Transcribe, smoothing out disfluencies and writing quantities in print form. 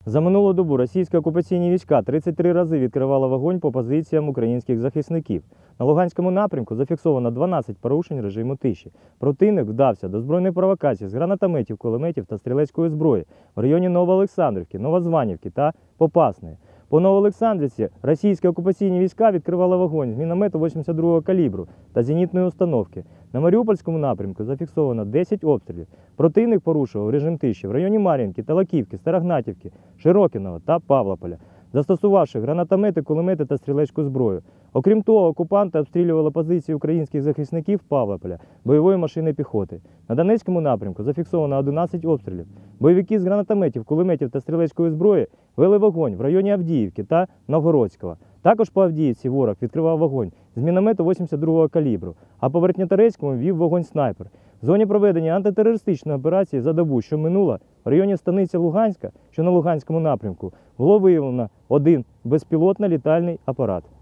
За минулу добу російські окупаційні війська 33 рази відкривали вогонь по позиціям українських захисників. На Луганському напрямку зафіксовано 12 порушень режиму тиші. Противник вдався до збройної провокації з гранатометів, кулеметів та стрілецької зброї в районі Новоолександрівки, Новозванівки та Попасної. По Новоолександрівці російські окупаційні війська відкривали вогонь з міномету 82-го калібру та зенітної установки. На Маріупольському напрямку зафіксовано 10 обстрілів. Противник порушував режим тиші в районі Мар'їнки, Талаківки, Старогнатівки, Широкіного та Павлополя, застосувавши гранатомети, кулемети та стрілецьку зброю. Окрім того, окупанти обстрілювали позиції українських захисників Павлополя бойової машини піхоти. На Донецькому напрямку зафіксовано 11 обстрілів. Бойовики з гранатометів, кулеметів та стрілецької зброї вели вогонь в районі Авдіївки та Новгородського. Також по Авдіївці ворог відкривав вогонь з міномету 82-го калібру, а по Верхньоторецькому вів вогонь снайпер. В зоні проведення антитерористичної операції за добу, що минула, в районі станиці Луганська, що на Луганському напрямку, було виявлено один безпілотний літальний апарат.